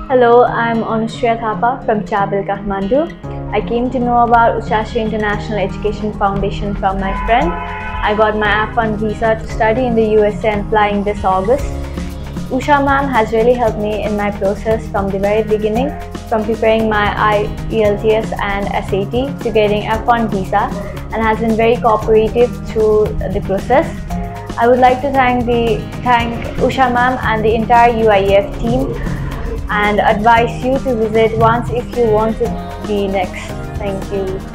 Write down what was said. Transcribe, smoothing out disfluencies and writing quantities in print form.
Hello, I'm Anushreya Thapa from Chabil, Kathmandu. I came to know about USHASHREE International Education Foundation from my friend. I got my F-1 visa to study in the USA and flying this August. Usha ma'am has really helped me in my process from the very beginning, from preparing my IELTS and SAT to getting F-1 visa, and has been very cooperative through the process. I would like to thank Usha ma'am and the entire UIEF team and advise you to visit once if you want to be next. Thank you.